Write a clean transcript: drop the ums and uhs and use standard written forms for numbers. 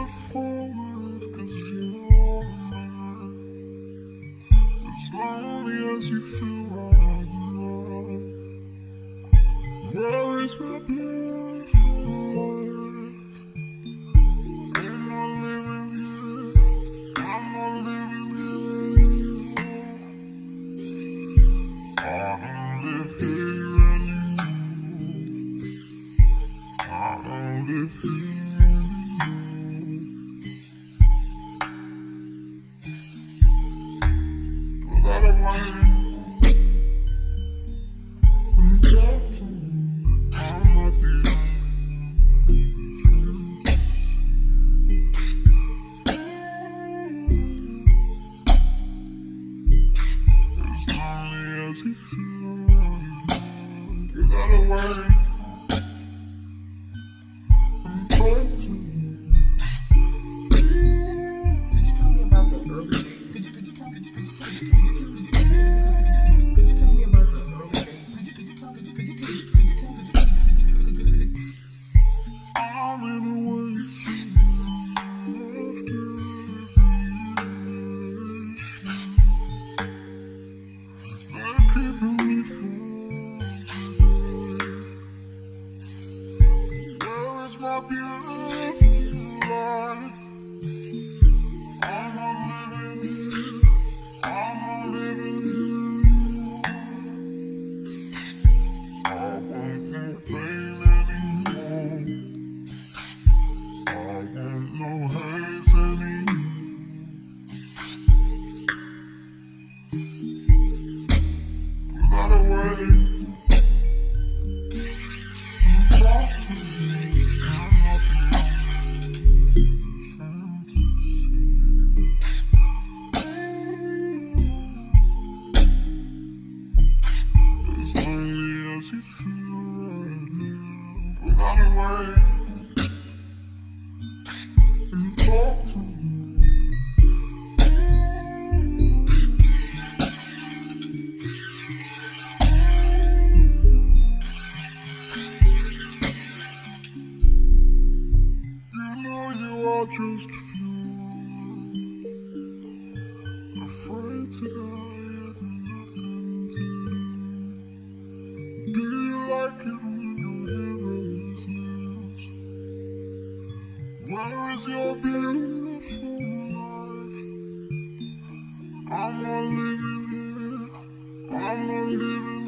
look forward, 'cause you're mine. As lonely as you feel right now. Where is my beautiful life? I'm not living here, I'm not living here. I don't live here anymore. I don't live here anymore. Without a word, and talk to me. I'm not the as lonely as you feel right now. Without a word, and talk to me. Could you tell me about the early days? Could you tell me about the early days? I'm in a way they're keeping me from where is my beautiful life? I'm not living here, I'm not living here. I want no pain anymore. I want no haze anymore. Without a word, talk to me. I'm not the fantasy. As lonely as you feel right now. Without a word, and talk to me. You know you are just few, afraid to die and nothing to do. Do you like it when your hero is news? Where is your beautiful life? I'm not living here, I'm not living